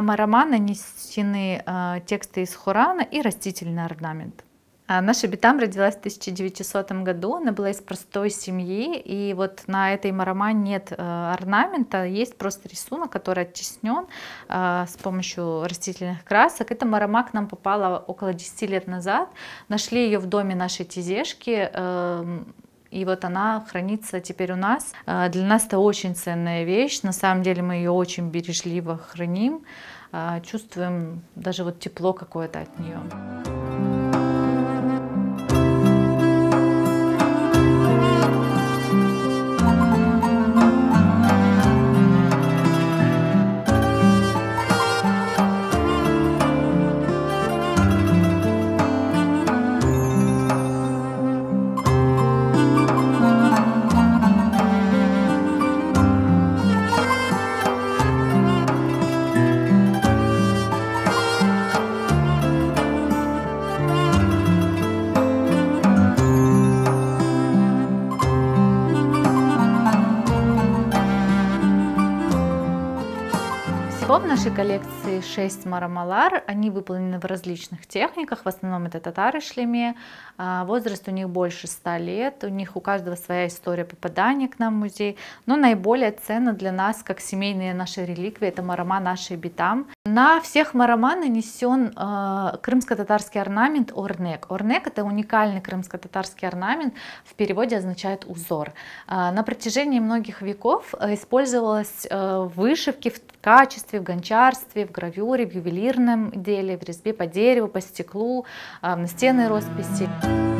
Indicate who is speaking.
Speaker 1: На мараман нанесены тексты из Корана и растительный орнамент. Наша Битам родилась в 1900 году, она была из простой семьи, и вот на этой мараман нет орнамента, есть просто рисунок, который оттеснен с помощью растительных красок. Эта мараман к нам попала около 10 лет назад, нашли ее в доме нашей тезешки, и вот она хранится теперь у нас. Для нас это очень ценная вещь, на самом деле мы ее очень бережливо храним, чувствуем даже вот тепло какое-то от нее. Всего в нашей коллекции 6 марамалар, они выполнены в различных техниках, в основном это татары-шлеме, возраст у них больше 100 лет, у них у каждого своя история попадания к нам в музей, но наиболее ценно для нас, как семейные наши реликвии, это мараман нашей Битам. На всех мараман нанесен крымско-татарский орнамент орнек. Орнек — это уникальный крымско-татарский орнамент, в переводе означает узор. На протяжении многих веков использовалась в вышивке, в качестве, в гончарстве, в гравюре, в ювелирном деле, в резьбе по дереву, по стеклу, в настенной росписи.